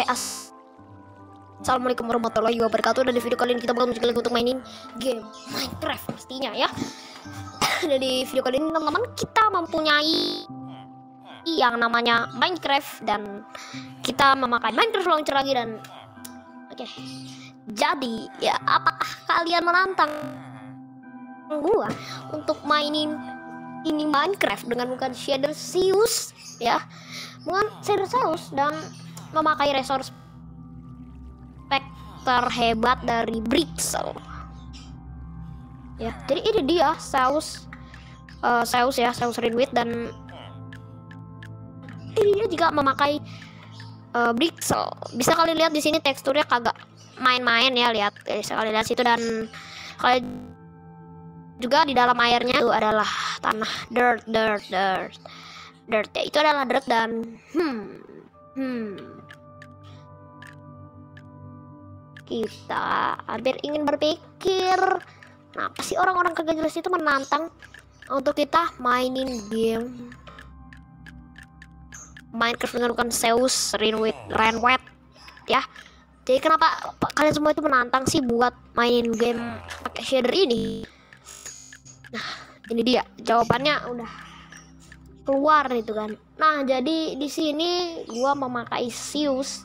Oke, assalamualaikum warahmatullahi wabarakatuh. Dan di video kali ini kita bakal mencoba untuk mainin game Minecraft pastinya ya. Dan di video kali ini teman-teman kita mempunyai yang namanya Minecraft dan kita memakai Minecraft launcher lagi dan oke. Jadi ya, apakah kalian menantang gua untuk mainin ini Minecraft dengan bukan shader Zeus ya, bukan shader Zeus dan memakai resource terhebat dari Brixel ya. Jadi ini dia Zeus ya, Zeus Rinwit, dan ini dia juga memakai Brixel. Bisa kalian lihat di sini teksturnya kagak main-main ya, lihat bisa kalian lihat situ. Dan kalian juga di dalam airnya itu adalah tanah dirt ya, itu adalah dirt. Dan kita hampir ingin berpikir, kenapa sih orang-orang kagak jelas itu menantang untuk kita mainin game Minecraft dengan bukan Zeus Rinwit ya. Jadi kenapa kalian semua itu menantang sih buat mainin game pakai shader ini? Nah, ini dia jawabannya udah keluar itu kan. Nah, jadi di sini gua memakai Zeus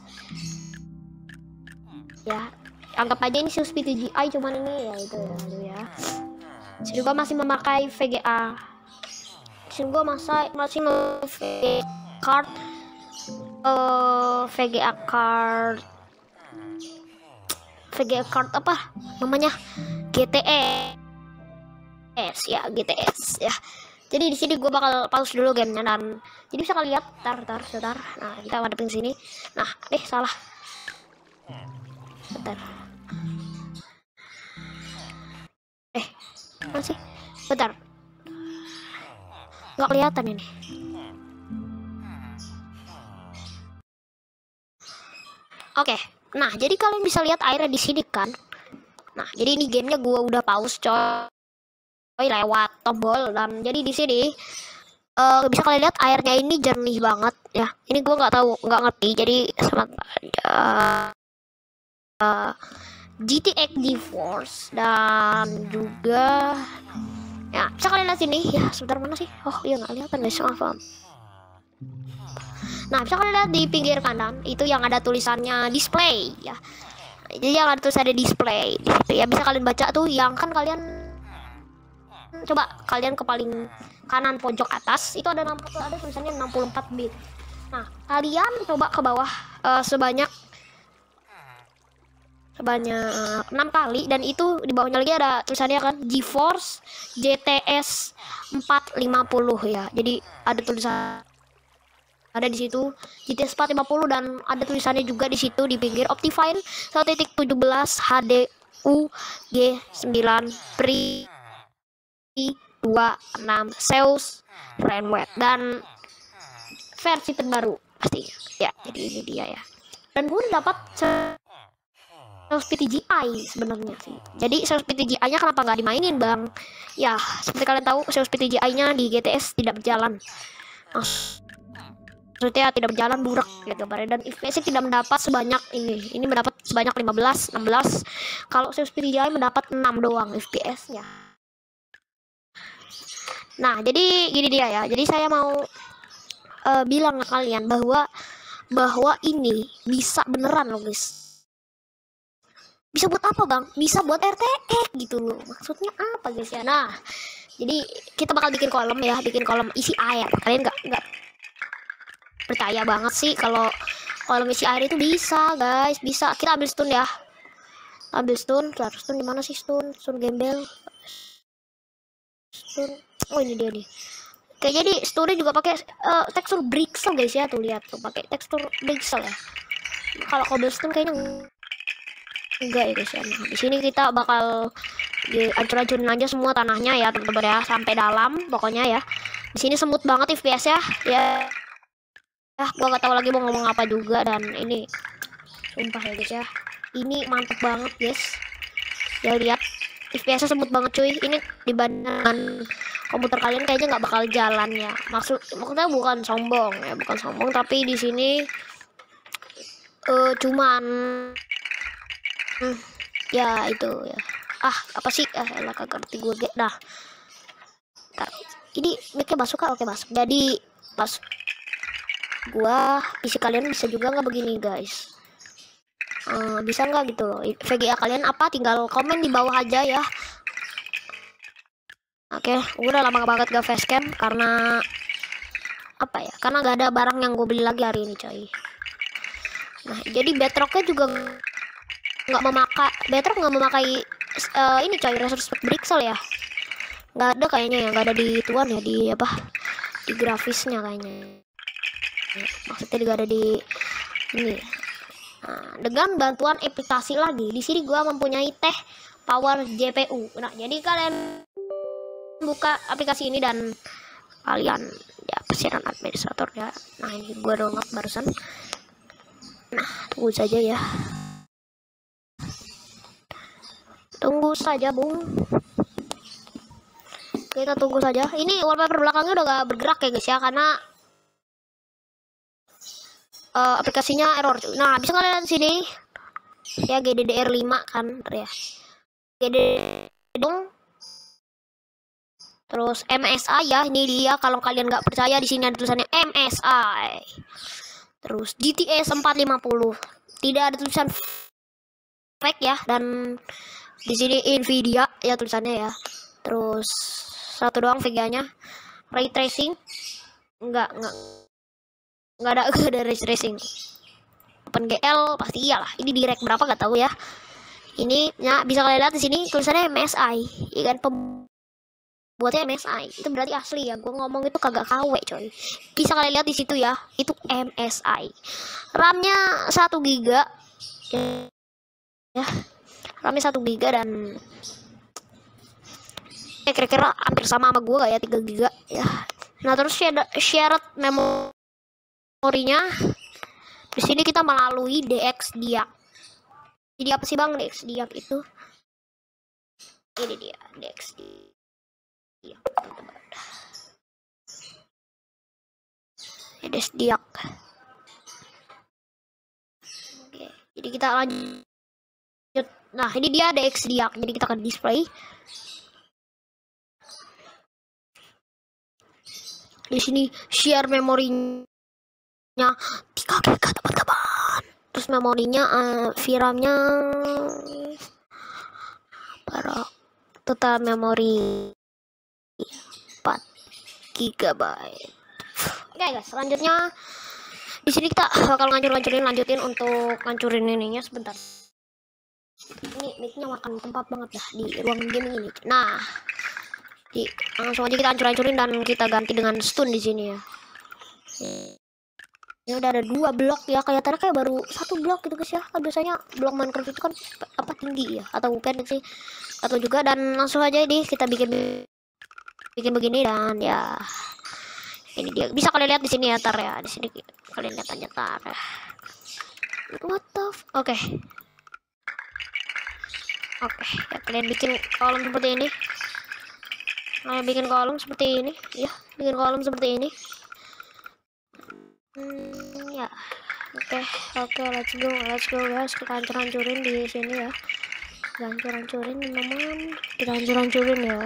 ya, anggap aja ini Zeus PTGI, cuman ini ya itu ya. Sini gua masih memakai VGA. Sini gua masih memakai card VGA card apa namanya, GTS ya. Jadi di sini gue bakal pause dulu gamenya, dan jadi bisa kalian lihat sebentar. Nah, kita madepin sini. Nah, salah. Bentar. Masih. Bentar. Nggak kelihatan ini. Oke. Nah, jadi kalian bisa lihat airnya di sini kan. Nah, jadi ini gamenya gue udah pause coy lewat tombol, dan jadi di sini bisa kalian lihat airnya ini jernih banget ya. Ini gue nggak ngerti, jadi sama GTX GeForce dan juga ya bisa kalian lihat sini ya. Sebentar, mana sih? Oh iya, nggak kelihatan guys, maaf. Nah, bisa kalian lihat di pinggir kanan itu yang ada tulisannya display ya. Jadi yang ada tulisannya display di situ ya, bisa kalian baca tuh. Yang kan kalian coba kalian ke paling kanan pojok atas itu ada tulisannya 64 bit. Nah, kalian coba ke bawah sebanyak 6 kali, dan itu di bawahnya lagi ada tulisannya kan GeForce GTS 450 ya. Jadi ada tulisan ada di situ GTS 450, dan ada tulisannya juga di situ di pinggir Optifine 1.17 HDU G9 Pri 26 Zeus Rinwit dan versi terbaru pasti ya. Jadi ini dia ya, dan gue dapat Zeus PTGI sebenarnya sih. Jadi Zeus PTGI nya kenapa nggak dimainin bang? Ya seperti kalian tahu, Zeus PTGI nya di GTS tidak berjalan, maksudnya tidak berjalan burak gitu, dan FPS tidak mendapat sebanyak ini mendapat sebanyak 16. Kalau Zeus PTGI mendapat 6 doang FPS nya. Nah, jadi gini dia ya. Jadi saya mau bilang ke kalian bahwa ini bisa beneran loh guys. Bisa buat apa bang? Bisa buat RTX gitu loh. Maksudnya apa guys ya? Nah, jadi kita bakal bikin kolom ya, isi air. Kalian nggak percaya banget sih kalau kolom isi air itu bisa guys? Bisa. Kita ambil stun ya. Stun di mana sih stun gembel? Stun. Oh ini dia nih. Oke, jadi stunnya juga pakai tekstur Brixel guys ya. Tuh lihat tuh, pakai tekstur Brixel ya. Kalau cobblestone kayaknya enggak ya guys ya. Nah, di sini kita bakal dihancur-hancurin aja semua tanahnya ya teman-teman ya, sampai dalam pokoknya ya. Di sini semut banget FPS ya. Ya gua nggak tahu lagi mau ngomong apa juga. Dan ini sumpah ya guys ya, ini mantep banget guys ya. Lihat FPS semut banget cuy. Ini dibandingkan komputer kalian kayaknya nggak bakal jalan ya. Maksudnya bukan sombong ya, tapi di sini Cuman ya itu ya. Apa sih? Elah kagak ngerti gue. Nah, ntar. Ini mic-nya masuk kah? Oke, masuk. Jadi pas gua isi kalian bisa juga nggak begini, guys? Bisa nggak gitu loh? VGA kalian apa? Tinggal komen di bawah aja ya. Oke, udah lama banget gak facecam karena apa ya? Karena gak ada barang yang gue beli lagi hari ini, coy. Nah, jadi bedrocknya juga bedrock nggak memakai ini coy, resource Brixel ya. Nggak ada kayaknya ya, nggak ada di tuan ya, di apa? Di grafisnya kayaknya. Maksudnya nggak ada di ini. Nah, dengan bantuan aplikasi lagi, di sini gua mempunyai teh power GPU. Nah, jadi kalian buka aplikasi ini dan kalian ya persiapan administrator ya. Nah, ini gua download barusan. Nah, tunggu saja ya. Tunggu saja, Bung. Kita tunggu saja. Ini wallpaper belakangnya udah gak bergerak ya, guys ya, karena aplikasinya error. Nah, bisa kalian lihat di sini ya, GDDR5 kan, ya. GDDR terus MSI ya, ini dia. Kalau kalian nggak percaya, di sini ada tulisannya MSI. Terus GTX 450. Tidak ada tulisan fake ya, dan di sini Nvidia ya tulisannya ya. Terus satu doang VGA-nya. Ray tracing nggak ada ray tracing. OpenGL pasti iyalah. Ini direct berapa nggak tahu ya. Ini ya bisa kalian lihat di sini tulisannya MSI, ya kan, buatnya MSI. Itu berarti asli ya. Gue ngomong itu kagak KW, coy. Bisa kalian lihat di situ ya. Itu MSI. RAM-nya 1 GB ya. RAM-nya 1 GB dan kira-kira hampir sama gue kayak 3 GB ya. Nah, terus shared memorinya di sini kita melalui DXDiag. Jadi apa sih, Bang, DXDiag itu? Ini dia DXDiag. DXDiag. Oke, jadi kita lanjut. Nah, ini dia DXDiag. Jadi kita akan display. Di sini share memorinya 3 GB, teman-teman. Terus memorinya VRAM-nya para total memori 4 GB. Oke, guys, selanjutnya di sini kita bakal lanjutin untuk ngancurin ininya sebentar. Ini mic-nya makan tempat banget ya di ruang gaming ini. Nah, langsung aja kita hancurin dan kita ganti dengan stun di sini ya. Ini udah ada 2 blok ya, kelihatannya kayak baru 1 blok gitu, guys ya. Kan biasanya blok Minecraft itu kan apa, tinggi ya atau pendek sih atau juga. Dan langsung aja ini kita bikin begini dan ya ini dia. Bisa kalian lihat di sini ya, tar ya. Di sini kalian lihat aja tar ya. What the Oke, ya, kalian bikin kolom seperti ini. Bikin kolom seperti ini ya, bikin kolom seperti ini. Ya, oke, let's go guys. Kita hancurin di sini ya. Kita hancurin teman-teman. Kita hancurin ya.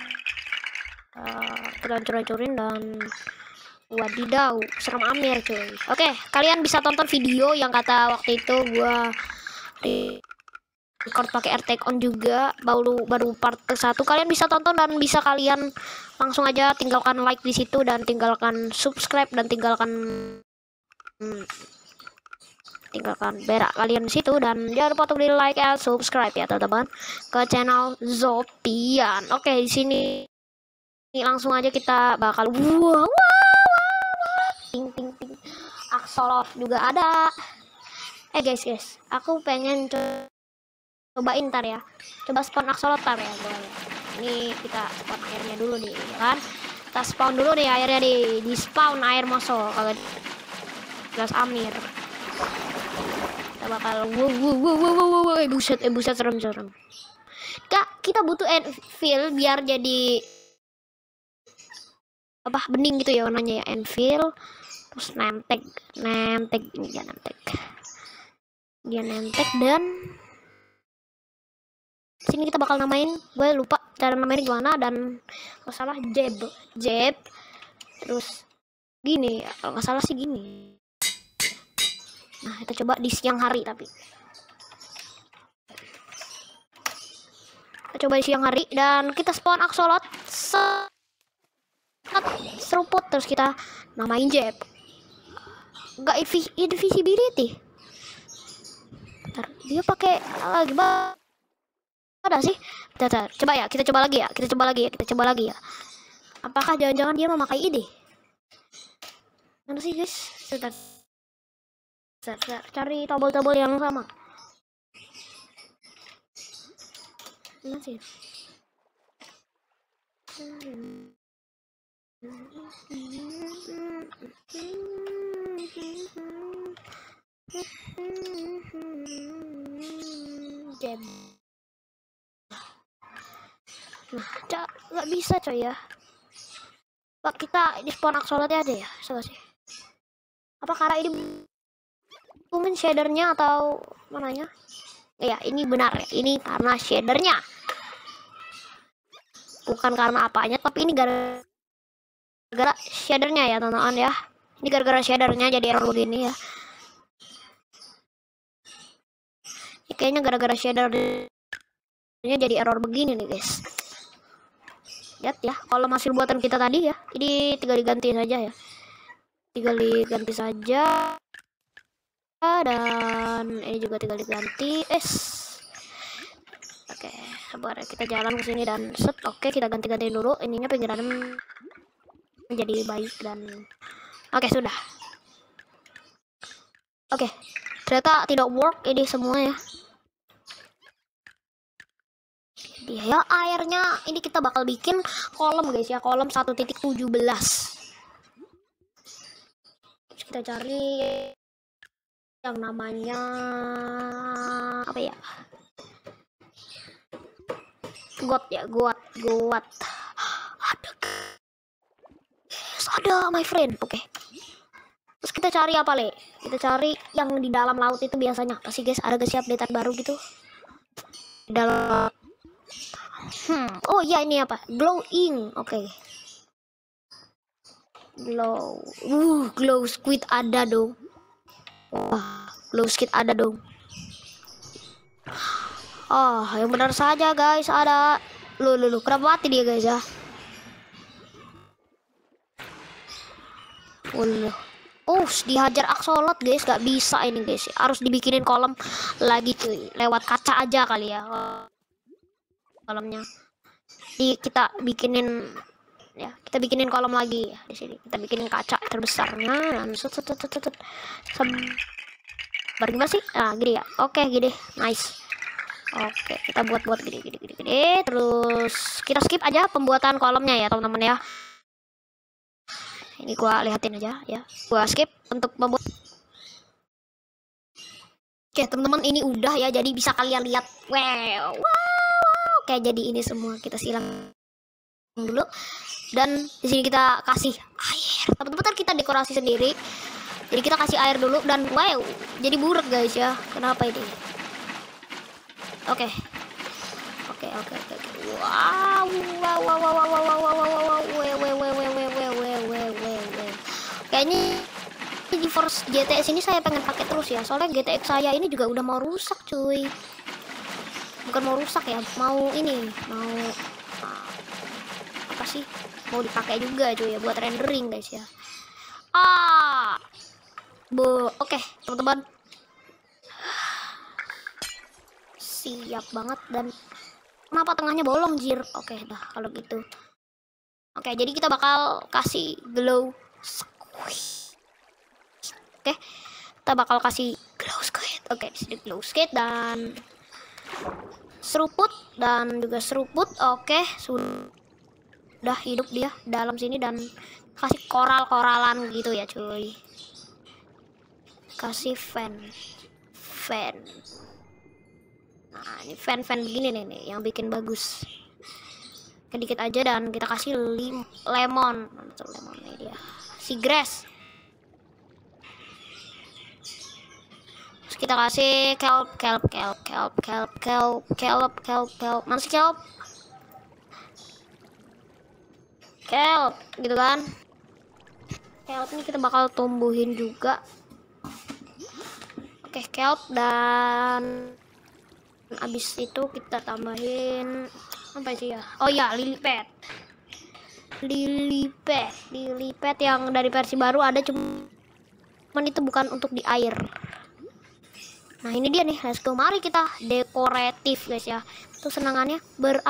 Kita hancurin dan wadidaw, serem Amir, cuy. Oke, kalian bisa tonton video yang kata waktu itu gua record pakai AirTag on juga, baru part 1. Kalian bisa tonton dan bisa kalian langsung aja tinggalkan like di situ dan tinggalkan subscribe dan tinggalkan berak kalian di situ, dan jangan lupa untuk di like and subscribe ya, teman-teman, ke channel Zopian. Oke, di sini langsung aja kita bakal ting Axolotl juga ada. Guys, aku pengen cobain ntar ya. Coba spawn Axolotl tar ya, boleh. Ini kita spawn airnya dulu nih, ya kan? Kita spawn dulu nih airnya di spawn air moso kagak jelas Amir. Kita bakal buset serem. Kita butuh anvil biar jadi apa, bening gitu ya warnanya ya, anvil. Terus name tag ini ya, name tag. dia nentek, dan sini kita bakal namain, gue lupa cara namain gimana, dan kalau salah jab terus gini ya, kalau nggak salah sih gini. Nah kita coba di siang hari, tapi kita coba di siang hari dan kita spawn axolot seruput, terus kita namain jab. Nggak invisibility. Bentar, dia pakai gimana ada sih? Bentar, coba ya, kita coba lagi ya. Apakah jangan-jangan dia memakai ide? Mana sih guys? Bentar, cari tombol-tombol yang sama. Mana sih? Jam. Nah, nggak bisa coy ya. Pak, kita di spawn axolotnya ada ya? Coba sih. Apa karena ini mungkin shadernya atau mananya? Ya, ini benar ya. Ini karena shadernya. Bukan karena apanya, tapi ini gara-gara shadernya ya, teman-teman ya. Ini gara-gara shadernya jadi error begini ya. Ini kayaknya gara-gara shadernya jadi error begini nih, guys. Lihat ya, kalau hasil buatan kita tadi ya, ini tinggal diganti saja ya. Dan ini juga tinggal diganti. Oke, sabar kita jalan ke sini dan set. Oke, kita ganti-ganti dulu ininya, pinggiran menjadi baik dan oke, sudah. Oke, ternyata tidak work ini semua ya. Ya, airnya ini kita bakal bikin kolom guys ya, kolom 1.17. Kita cari yang namanya apa ya? Got. Ada my friend. Oke. Terus kita cari apa, Le? Kita cari yang di dalam laut itu biasanya apa sih guys? Ada gak sih update baru gitu? Di dalam. Oh iya, ini apa? Glowing. Oke. Glow squid ada dong. Wah, glow squid ada dong. Oh, yang benar saja guys, ada. Lu, kenapa mati dia guys ya? Dihajar axolot guys, gak bisa ini guys. Harus dibikinin kolom lagi cuy. Lewat kaca aja kali ya. Kolomnya. Kita bikinin ya, kita bikinin kolom lagi ya di sini. Kita bikinin kaca terbesarnya dan bagaimana sih? Nah, gini ya. Oke, gini. Nice. Oke, kita buat gini. Terus kita skip aja pembuatan kolomnya ya, teman-teman ya. Ini gua lihatin aja ya. Gua skip untuk membuat. Oke, teman-teman, ini udah ya. Jadi bisa kalian lihat. Wow. Oke, jadi ini semua kita silang dulu. Dan di sini kita kasih air. Teman-teman, kita dekorasi sendiri. Jadi kita kasih air dulu dan wow, jadi buruk guys ya. Kenapa ini? Oke. Wow. Kayaknya di GeForce GTX ini saya pengen pakai terus ya. Soalnya GTX saya ini juga udah mau rusak, cuy. Bukan mau rusak ya, mau apa sih? Mau dipakai juga cuy ya buat rendering guys ya. Oke, teman-teman. Siap banget. Dan kenapa tengahnya bolong, jir? Oke, dah kalau gitu. Oke, jadi kita bakal kasih glow squid. Oke, kita bakal kasih glow squid. Oke, di sini glow squid dan seruput dan juga seruput. Oke, sudah hidup dia dalam sini dan kasih koral-koralan gitu ya, cuy. Kasih fan. Nah, ini fan begini nih yang bikin bagus. Sedikit aja dan kita kasih lemon ini dia. Si grass. Terus kita kasih kelp. Mana sih kelp? Kelp, gitu kan? Kelp ini kita bakal tumbuhin juga. Oke, kelp, dan abis itu kita tambahin apa sih ya? Oh ya, lily pad yang dari versi baru ada, cuman itu bukan untuk di air. Nah ini dia nih, let's go. Mari kita dekoratif guys ya. Itu senangannya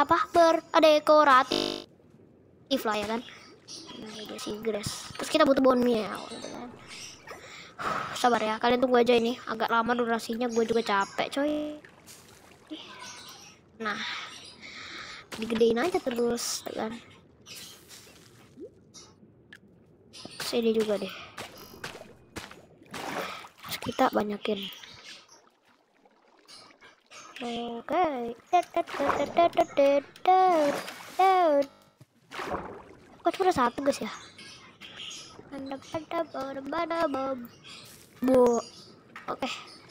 dekoratif lah ya kan. Nah ini sih grass. Terus kita butuh bone meal gitu kan. Sabar ya, kalian tunggu aja, ini agak lama durasinya, gue juga capek coy. Nah digedein aja terus kan. Sini juga deh, terus kita banyakin. Oke. Kok cuma satu guys ya? Bu. Oke.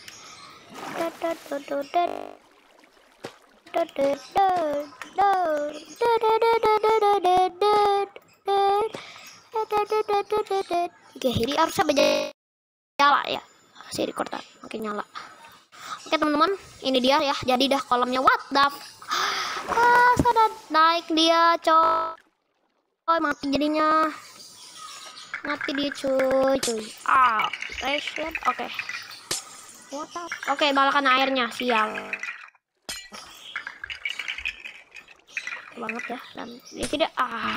Oke, ini harusnya nyala ya. Si recorder. Oke, nyala. Oke teman-teman, ini dia ya. Jadi dah kolamnya. What the sudah naik dia coy. Mati jadinya. Mati dia cuy. Oke. Oke, balakan airnya. Sial banget ya. Dan ini tidak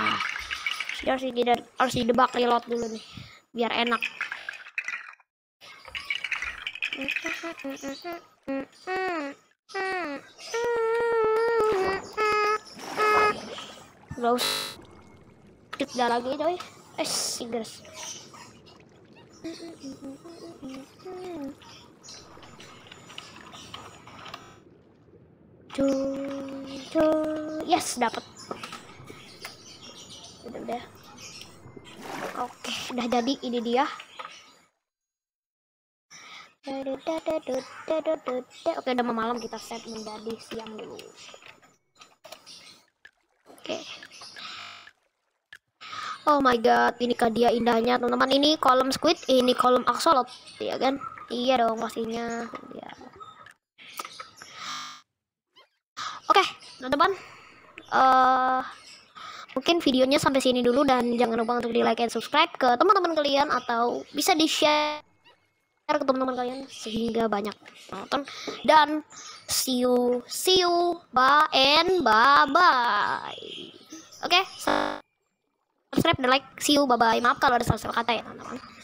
harus didebak reload dulu nih biar enak. Gak usah lagi coy. Sigers. Yes, dapat. Udah. Oke, udah jadi, ini dia. Oke, udah mau malam, kita set menjadi siang dulu. Oke. Oh my god, ini kah dia indahnya teman-teman. Ini kolom squid, ini kolom axolot, ya kan? Iya dong pastinya. Ya. Oke, teman-teman. Mungkin videonya sampai sini dulu, dan jangan lupa untuk di like and subscribe ke teman-teman kalian, atau bisa di share ke teman-teman kalian sehingga banyak nonton. Dan see you bye. Oke, subscribe dan like. See you, bye bye. Maaf kalau ada salah-salah kata ya teman-teman.